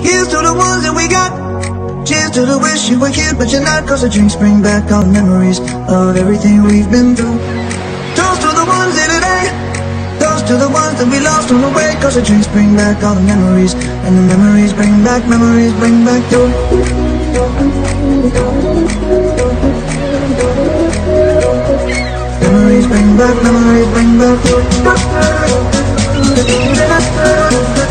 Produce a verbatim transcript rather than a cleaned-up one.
Here's to the ones that we got. Cheers to the wish you were here but you're not, 'cause the drinks bring back all the memories of everything we've been through. Toast to the ones here today. Toast to the ones that we lost on the way, 'cause the drinks bring back all the memories, and the memories bring back, memories bring back you. Memories bring back, memories bring back you.